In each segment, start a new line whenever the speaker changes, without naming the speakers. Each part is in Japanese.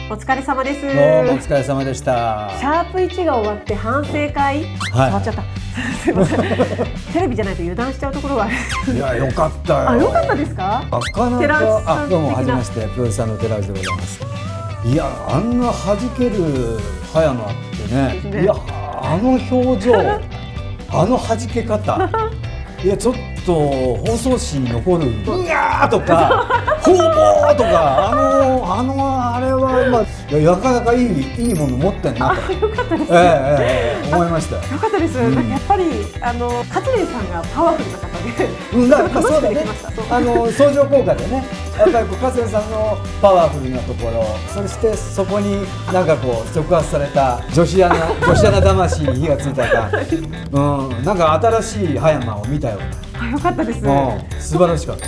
お疲れ様です。
どうもお疲れ様でした。
シャープ1が終わって反省会、終わっちゃった。すいません。テレビじゃないと油断しちゃうところがある。
いや、よかったよ。
あ、よかったですか。
なかなか、どうもはじめまして、プロデューサーの寺内でございます。いや、あんな弾ける葉山ってね。いや、あの表情、あの弾け方。いや、ちょっと放送紙に残る「うわー」とか「ほうぼー」とかあれは、まあ、なかなかいいもの持ってんなと。
よかったです。
思いました。
よかったです。なんかやっぱりカツレンさんがパワフルな方で、
だからそうだね。相乗効果でね、やっぱりカツレンさんのパワフルなところ、そしてそこになんかこう触発された女子アナ魂に火がついたか、なんか新しい葉山を見たよ。
よかったです。
素晴らしかった。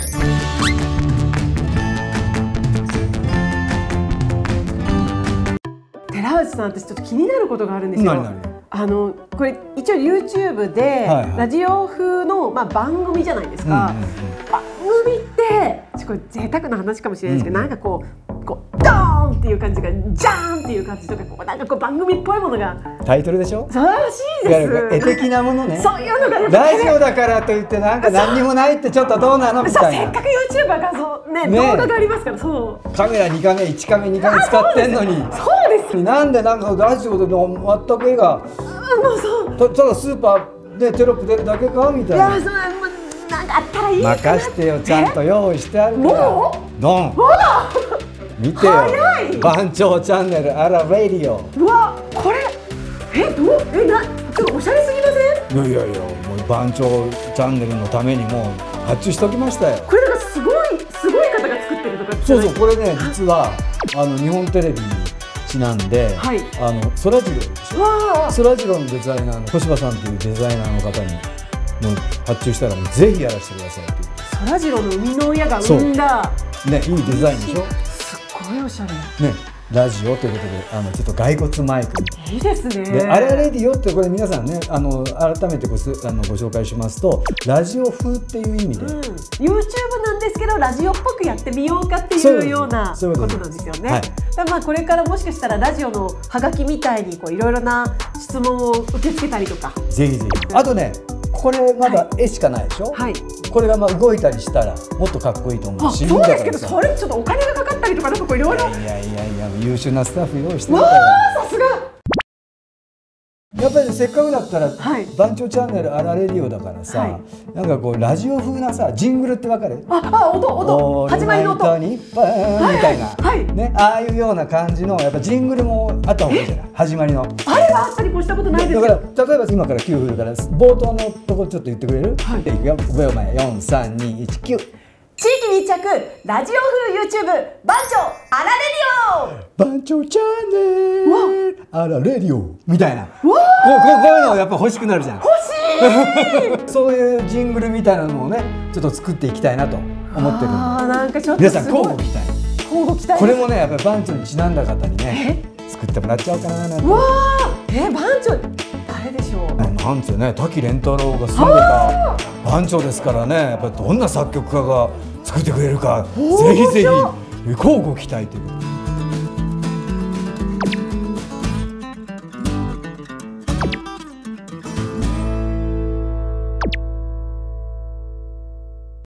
寺内さん、私ちょっと気になることがあるんですよ。これ一応 YouTube でラジオ風の番組じゃないですか。番組ってこれ贅沢な話かもしれないですけど、なんかこうドーンっていう感じがジャーンっていう感じとか、なんかこう番組っぽいものが
タイトルでしょ。
素晴らしいです。
絵的なものね。
そういうのが
ラジオだからといってなんか何にもないってちょっとどうなのみたいな。
せっかく YouTuber 画像ね、動画がありますから。そう、
カメラ2カメ1カメ2カメ使ってんのに、
そうです。
なんでなんかラジオで全く絵がただスーパーでテロップ出るだけかみたいな。
いや、なんかあったらいいかな。
任してよ、ちゃんと用意してあるから。
もう
ドン見てよ、番長チャンネルあらレディオ。
うわ、これちょっとおしゃれすぎません？
いやもう番長チャンネルのためにもう発注しときましたよ。
これなんかすごい方が作ってるとか。
そう、これね、実は日本テレビにちなんで、そらジローでしょ。そらジローのデザイナーの小柴さんというデザイナーの方に発注したら、ぜひやらせてくださいっていう。
そらジローの生みの親が生んだ
ね、いいデザインでしょ。
すっごいおしゃれ
ね。ラジオということで、ちょっと骸骨マイク
いいですね。
で、あらレディオってこれ皆さんね、改めてご紹介しますと、ラジオ風っていう意味で、
YouTube なんですけどラジオっぽくやってみようかっていうようなことなんですよね。これからもしかしたらラジオのハガキみたいにいろいろな質問を受け付けたりとか、
ぜひぜひ。あとね、これまだ絵しかないでしょ。これが動いたりしたらもっとかっこいいと思う。
そうですけど、それちょっとお金がかかったりとか、なんかいろいろ。
いや優秀なスタッフ用意してるから。
さすが。
やっぱりせっかくだったら番長チャンネルあらレディオだからさ、なんかこうラジオ風なさ、ジングルってわかる？
音、始まりの音
みたいなね、ああいうような感じのやっぱジングルもあった方がいいじゃない、始まりの。
あれはあったりこしたことないですよ。
だから例えば今から9振るから冒頭のとこちょっと言ってくれる？いくよ、5秒前、4、3、2、1、9。
地域密着ラジオ風 YouTube 番長あらレディオ、
番長チャンネルあらレディオみたいな、こういうのやっぱ欲しくなるじゃん。
欲しい
そういうジングルみたいなのもね、ちょっと作っていきたいなと思ってるんで、
なんかちょっと
皆さん交互期待。
交互期待。
これもね、やっぱり番長にちなんだ方にね作ってもらっちゃおうかななんて。
わー、番長誰でしょう。
なんてね、滝廉太郎が住んでた番長ですからね、やっぱりどんな作曲家が作ってくれるか、ぜひぜひ交互期待ということで。